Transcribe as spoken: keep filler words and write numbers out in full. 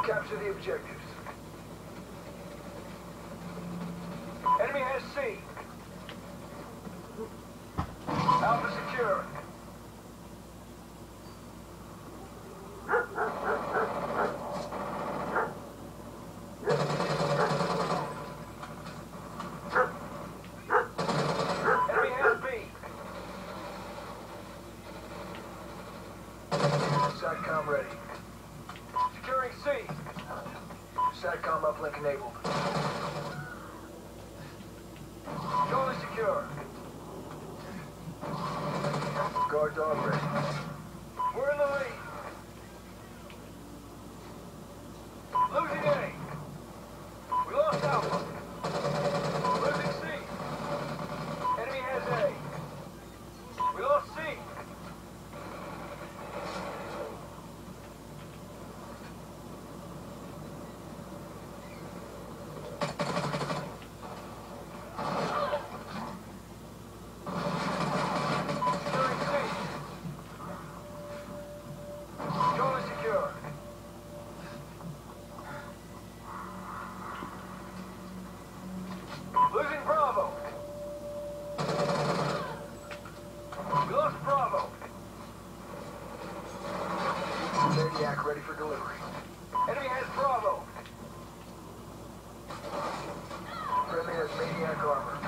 Capture the objectives. Enemy has C. Alpha secure. Enemy has B. SATCOM ready. Securing C. SATCOM uplink enabled. Charlie secure. Guard dog ready. We're in the lead. Losing A. We lost Alpha. Losing C. Enemy has A. We lost C. Losing Bravo. We lost Bravo. Maniac ready for delivery. Enemy has Bravo. Friendly has Maniac armor.